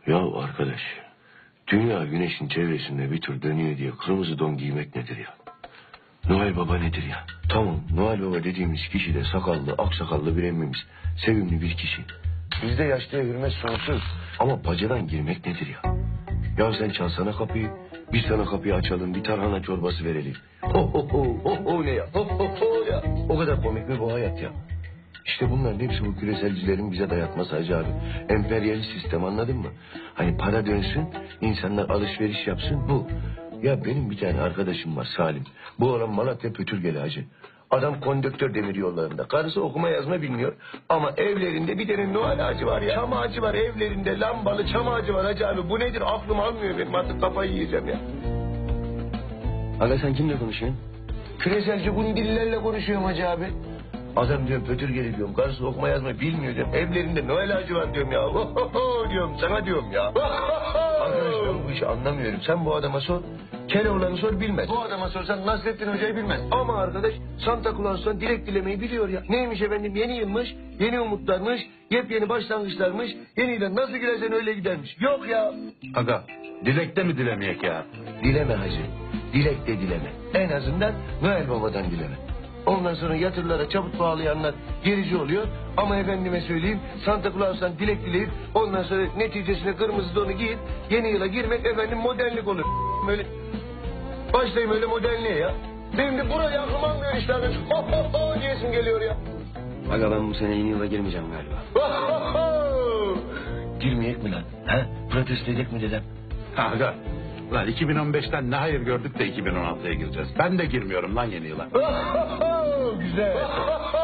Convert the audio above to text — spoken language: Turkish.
Ya arkadaş, dünya güneşin çevresinde bir tur dönüyor diye kırmızı don giymek nedir ya? Noel Baba nedir ya? Tamam, Noel Baba dediğimiz kişi de sakallı, aksakallı bir emmimiz. Sevimli bir kişi. Bizde yaşlıya hürmet sonsuz. Ama bacadan girmek nedir ya? Ya sen çalsana kapıyı, biz sana kapıyı açalım, bir tarhana çorbası verelim. Ho ho ho, ho ho ne ya? Ho ho ho ya. O kadar komik mi bu hayat ya? İşte bunların hepsi bu küreselcilerin bize dayatması Hacı abi. Emperyalist sistem, anladın mı? Hani para dönsün, insanlar alışveriş yapsın, bu. Ya benim bir tane arkadaşım var, Salim. Bu adam Malatya Pötürgeli hacı. Adam konduktör demir yollarında. Karısı okuma yazma bilmiyor. Ama evlerinde bir tane Noel ağacı var ya. Çam ağacı var evlerinde, lambalı çam ağacı var Hacı abi. Bu nedir, aklım almıyor benim, artık kafayı yiyeceğim ya. Aga sen kimle konuşuyorsun? Küreselci gundillerle konuşuyorum Hacı abi. Adam diyorum Pötürgeli diyorum, karısı okuma yazma bilmiyor diyorum. Evlerinde Noel ağacı var diyorum ya. Ohoho diyorum, sana diyorum ya. Arkadaş ben bu işi anlamıyorum. Sen bu adama sor. Keloğlan'ı sor, bilmez. Bu adama sorsan Nasrettin Hoca'yı bilmez. Ama arkadaş Santa Claus'tan dilek dilemeyi biliyor ya. Neymiş efendim, yeni yılmış, yeni umutlarmış, yepyeni başlangıçlarmış. Yeni yıla nasıl girersen öyle gidermiş. Yok ya. Aga, dilekte mi dilemeyek ya? Dileme hacı. Dilek de dileme. En azından Noel Baba'dan dileme. Ondan sonra yatırlara çabuk bağlayanlar gerici oluyor. Ama efendime söyleyeyim, Santa Claus'tan dilek dileyip ondan sonra neticesinde kırmızı donu giyip yeni yıla girmek efendim modernlik olur. Böyle başlayayım öyle modernliğe ya. Benim de buraya aklım almıyor işte. Ho ho ho diyesim geliyor ya. Aga ben bu sene yeni yıla girmeyeceğim galiba. Ho ho ho. Girmeyecek mi lan? Ha? Protesto edecek mi dedem? Aga, lan 2015'ten ne hayır gördük de 2016'ya gireceğiz. Ben de girmiyorum lan yeni yıla. Güzel.